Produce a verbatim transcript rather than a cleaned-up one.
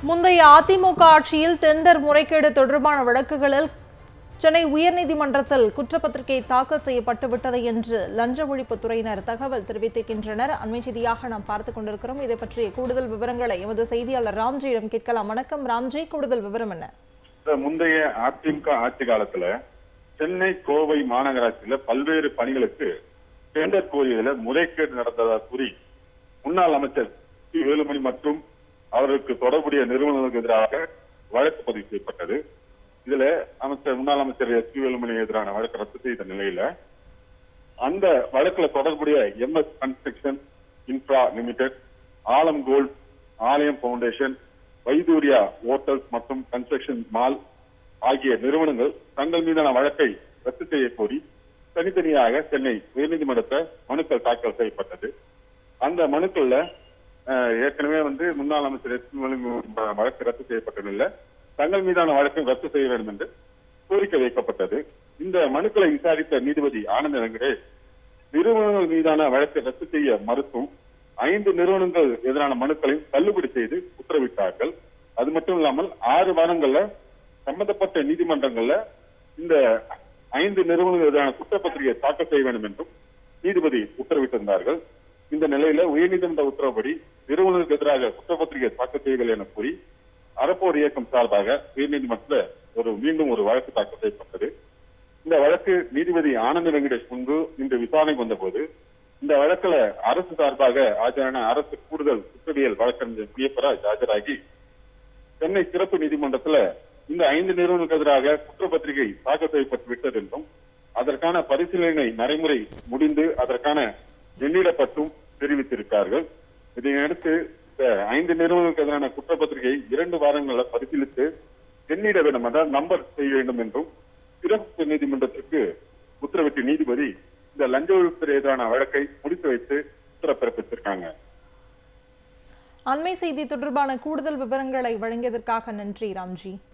முந்தைய அதிமுக ஆட்சியில் டெண்டர் முறைகேடு தொடர்பான வழக்குகளில் சென்னை உயர்நீதிமன்றத்தில் குற்றப்பத்திரிகை தாக்கல் செய்யப்பட்டு விட்டது என்று லஞ்ச ஒழிப்புத்துறையினர் தகவல் தெரிவித்திருக்கின்றனர். அண்மை செய்தியாக நாம் பார்த்துக் கொண்டிருக்கிறோம். இதை பற்றிய கூடுதல் விவரங்களை எமது செய்தியாளர் ராம்ஜியிடம் கேட்கலாம். வணக்கம் ராம்ஜி, கூடுதல் விவரம் என்ன? முந்தைய அதிமுக ஆட்சி காலத்துல சென்னை கோவை மாநகராட்சியில பல்வேறு பணிகளுக்கு டெண்டர் கோரியதுல முறைகேடு நடந்ததா கூறி முன்னாள் அமைச்சர் சி வேலுமணி மற்றும் அவருக்கு தொடர்புடைய நிறுவனங்களுக்கு எதிராக வழக்கு பதிவு செய்யப்பட்டது. இதுல அமைச்சர் முன்னாள் அமைச்சர் எஸ் பி வேலுமணி எதிரான வழக்கு ரத்து செய்த நிலையில அந்த வழக்குல தொடர்புடைய M S construction infra limited, Alam gold, Alayam foundation, Vaiduriya hotels மற்றும் கன்ஸ்ட்ரக்ஷன் மால் ஆகிய நிறுவனங்கள் தங்கள் மீதான வழக்கை ரத்து செய்ய கோரி தனித்தனியாக சென்னை உயர்நீதிமன்றத்தை மனுக்கள் தாக்கல் செய்யப்பட்டது. அந்த மனுக்கள்ல ஏற்கனவே வந்து முன்னாள் அமைச்சர் எஸ் பி வேலுமணி வழக்கு ரத்து செய்யப்பட்ட நிலையில தங்கள் மீதான வழக்கை ரத்து செய்ய வேண்டும் என்று கோரிக்கை வைக்கப்பட்டது. இந்த மனுக்களை விசாரித்த நீதிபதி ஆனந்த வெங்கடேஷ் நிறுவனங்கள் மீதான வழக்கை ரத்து செய்ய மறுத்தும் ஐந்து நிறுவனங்கள் எதிரான மனுக்களை தள்ளுபடி செய்து உத்தரவிட்டார்கள். அது மட்டும் இல்லாமல் ஆறு வாரங்கள்ல சம்பந்தப்பட்ட நீதிமன்றங்கள்ல இந்த ஐந்து நிறுவனங்கள் எதிரான குற்றப்பத்திரிகை தாக்கல் செய்ய வேண்டும் என்றும் நீதிபதி உத்தரவிட்டிருந்தார்கள். இந்த நிலையில உயர்நீதிமன்ற உத்தரவுப்படி நிறுவனங்களுக்கு எதிராக குற்றப்பத்திரிகை தாக்கல் செய்யவில்லை என கூறி அறப்போர் இயக்கம் சார்பாக உயர்நீதிமன்றத்தில் ஒரு மீண்டும் ஒரு வழக்கு தாக்கல் செய்யப்பட்டது. இந்த வழக்கு நீதிபதி ஆனந்த வெங்கடேஷ் முன்பு இன்று விசாரணைக்கு வந்தபோது இந்த வழக்குல அரசு சார்பாக ஆஜரான அரசு கூடுதல் குற்றவியல் வழக்கறிஞர் பிரியப்பராஜ் ஆஜராகி சென்னை சிறப்பு நீதிமன்றத்துல இந்த ஐந்து நிறுவனங்களுக்கு எதிராக குற்றப்பத்திரிகை தாக்கல் செய்யப்பட்டு விட்டது என்றும் அதற்கான பரிசீலனை நடைமுறை முடிந்து அதற்கான எண்ணிடப்பட்டும் தெரிவித்திருக்கார்கள். இதையடுத்து ஐந்து நிறுவனங்களுக்கு எதிரான குற்றப்பத்திரிகை இரண்டு வாரங்களில் பரிசீலித்து எண்ணிட வேண்டும், அதாவது நம்பர் செய்ய வேண்டும் என்றும் சிறப்பு நீதிமன்றத்திற்கு உத்தரவிட்ட நீதிபதி இந்த லஞ்ச ஒழிப்புத்துறை எதிரான வழக்கை முடித்து வைத்து உத்தரவு பிறப்பித்திருக்காங்க. அண்மை செய்தி தொடர்பான கூடுதல் விவரங்களை வழங்கியதற்காக நன்றி ராம்ஜி.